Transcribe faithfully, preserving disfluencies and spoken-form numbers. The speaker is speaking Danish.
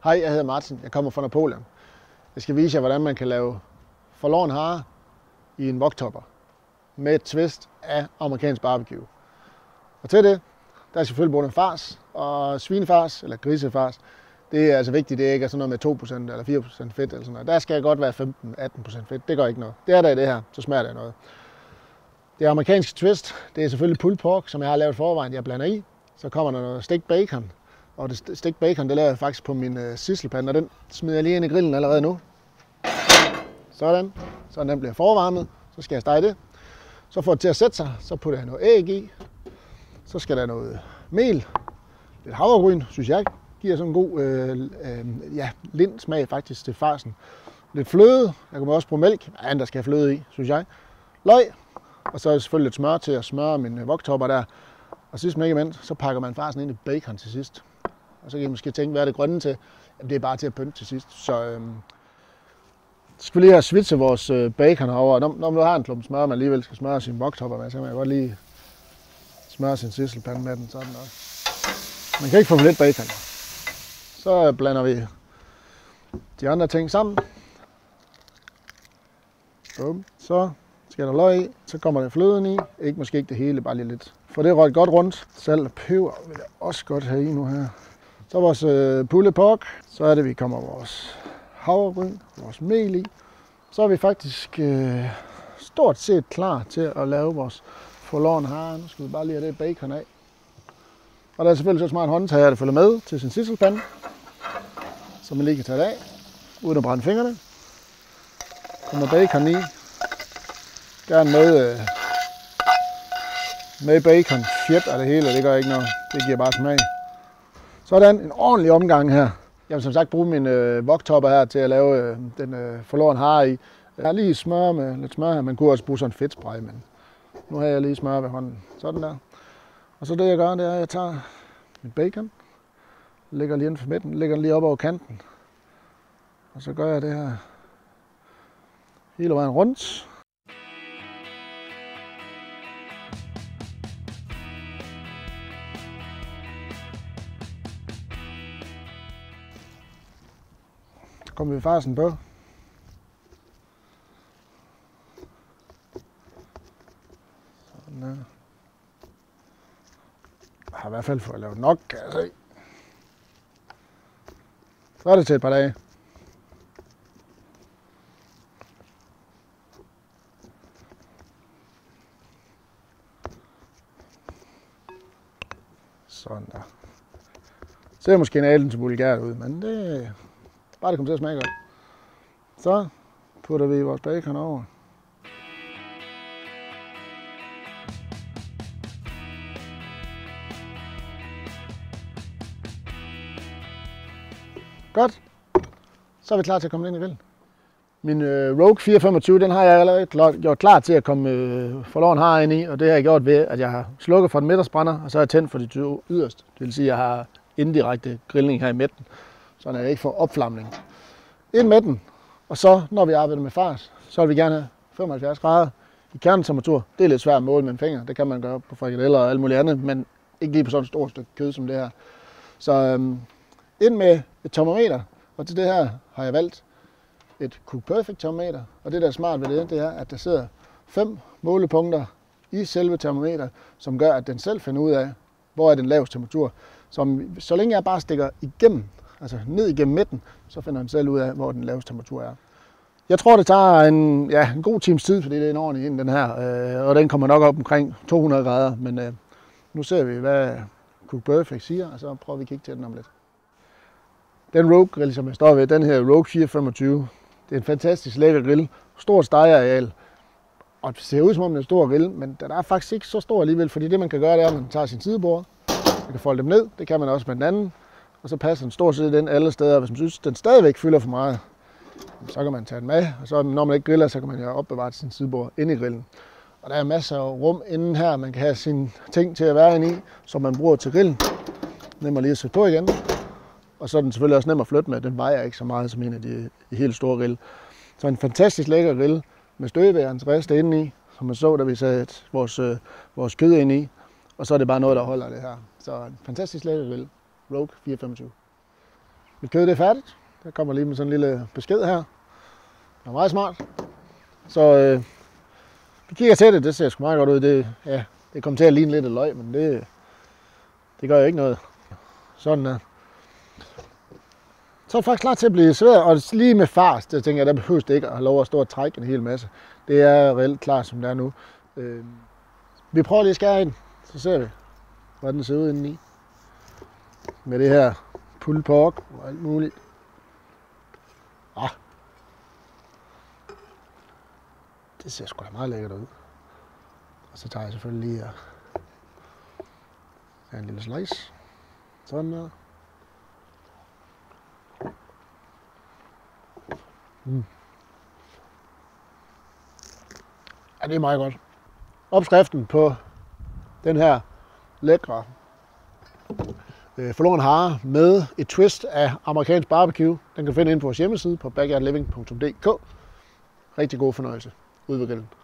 Hej, jeg hedder Martin. Jeg kommer fra Napoleon. Jeg skal vise jer, hvordan man kan lave forloren hare i en wok-topper med et twist af amerikansk barbecue. Og til det, der er selvfølgelig både en fars og svinefars eller grisefars. Det er altså vigtigt, det ikke er sådan noget med to procent eller fire procent fedt eller sådan noget. Der skal godt være femten til atten procent fedt. Det gør ikke noget. Det er der i det her, så smager det noget. Det amerikanske twist, det er selvfølgelig pulled pork, som jeg har lavet forvejen, jeg blander i. Så kommer der noget stegt bacon. Og det stegt bacon, det laver jeg faktisk på min uh, sisselpande, og den smider jeg lige ind i grillen allerede nu. Sådan. Så den bliver forvarmet. Så skal jeg stege det. Så får det til at sætte sig, så putter jeg noget æg i. Så skal der noget mel. Lidt havregryn, synes jeg, giver sådan en god øh, øh, ja, lind smag faktisk til farsen. Lidt fløde. Jeg kan også bruge mælk. Ja, der skal have fløde i, synes jeg. Løg. Og så er det selvfølgelig lidt smør til at smøre min wok-topper der. Og sidst men ikke mindst, så pakker man farsen ind i bacon til sidst. Og så kan I måske tænke, hvad er det grønne til? Jamen, det er bare til at pynte til sidst. Så øhm, så skal vi lige have switchet vores øh, bacon herovre. Når, når man har en klump smør, man alligevel skal smøre sin wok-topper med, så kan man godt lige smøre sin sisselpande med den. Sådan også. Man kan ikke få for lidt bacon. Så blander vi de andre ting sammen. Bum. Så skal der løg i, så kommer der fløden i. Ikke måske ikke det hele, bare lige lidt. For det er rødt godt rundt. Salt og peber vil jeg også godt have i nu her. Så vores øh, pulled pork. Så er det, vi kommer vores havregryn, vores mel i. Så er vi faktisk øh, stort set klar til at lave vores forloren hare. Nu skal vi bare lige have det bacon af. Og der er selvfølgelig så smart håndtager, der følger med til sin sisselpande. Så man lige kan tage det af, uden at brænde fingrene. Kommer bacon i. Gerne med, øh, med bacon, fjet og det hele, det gør ikke noget. Det giver bare smag. Sådan en ordentlig omgang her. Jeg vil som sagt bruge min øh, wok-topper her til at lave øh, den øh, forloren hare i. Jeg har lige smør med lidt smør her. Man kunne også bruge sådan en fedtspray, men nu har jeg lige smør ved hånden. Sådan der. Og så det jeg gør, det er, at jeg tager mit bacon, lægger lige inden for midten, lægger den lige op over kanten. Og så gør jeg det her hele vejen rundt. Så kommer vi farsen på. Sådan der. Jeg har i hvert fald fået lavet nok, kan jeg se. Så er det til et par dage. Sådan der. Ser måske en alen til vulgært ud, men det bare det kommer til at smage godt. Så putter vi vores bacon over. Godt. Så er vi klar til at komme ind i grillen. Min øh, Rogue fire femogtyve, den har jeg allerede gjort klar til at komme øh, forloren hare ind i, og det har jeg gjort ved, at jeg har slukket for den midtersbrænder, og så har jeg tændt for de to yderst. Det vil sige, at jeg har indirekte grillning her i midten, så jeg ikke får opflamning. Ind med den, og så når vi arbejder med fars, så vil vi gerne have femoghalvfjerds grader i kernetemperatur. Det er lidt svært at måle med en finger, det kan man gøre på frikadeller og alt muligt andet, men ikke lige på sådan et stort stykke kød som det her. Så øhm, ind med et termometer, og til det her har jeg valgt et Cook Perfect termometer, og det der er smart ved det, det er, at der sidder fem målepunkter i selve termometeret, som gør, at den selv finder ud af, hvor er den laveste temperatur. Så, så længe jeg bare stikker igennem, altså ned igennem midten, så finder den selv ud af, hvor den laveste temperatur er. Jeg tror, det tager en, ja, en god times tid, fordi det er en ordentlig ind, den her, øh, og den kommer nok op omkring to hundrede grader, men øh, nu ser vi, hvad Cook Perfect siger, og så prøver vi at kigge til den om lidt. Den Rogue grill, som jeg står ved, den her Rogue fire femogtyve, det er en fantastisk lækker grill, stort stegeareal, og det ser ud som om det er en stor grill, men den er faktisk ikke så stor alligevel, fordi det man kan gøre, det er, at man tager sin sidebord, man kan folde dem ned, det kan man også med den anden, og så passer den stort set den alle steder. Hvis man synes, den stadigvæk fylder for meget, så kan man tage den med, og så når man ikke griller, så kan man jo opbevare sin sidebord inde i grillen. Og der er masser af rum inden her, man kan have sine ting til at være inde i, som man bruger til grillen. Nem at lige at sætte på igen. Og så er den selvfølgelig også nem at flytte med, den vejer ikke så meget som en af de, de helt store grill. Så en fantastisk lækker grill med støbærens rester inde i, som man så, da vi satte vores, øh, vores kød ind i. Og så er det bare noget, der holder det her. Så en fantastisk lækker grill. Rogue fire femogtyve. Mit kød det er færdigt. Der kommer lige med sådan en lille besked her. Det er meget smart. Så øh, vi kigger til det. Det ser sgu meget godt ud. Det, ja, det kommer til at ligne lidt af løg, men det, det gør jo ikke noget. Sådan der. Så er det faktisk klar til at blive serveret. Og lige med fars, der tænker jeg, der behøves det ikke at have lov at stå og trække en hel masse. Det er reelt klar, som det er nu. Øh, vi prøver lige at skære ind. Så ser vi, hvordan det ser ud indeni. Med det her pulled pork og alt muligt. Ah. Det ser sgu da meget lækkert ud. Og så tager jeg selvfølgelig lige her en lille slice. Sådan der. Mm. Ja, det er meget godt. Opskriften på den her lækre øh, forloren hare med et twist af amerikansk barbecue. Den kan du finde inde på vores hjemmeside på backyard living punktum d k. Rigtig god fornøjelse ude ved grillen.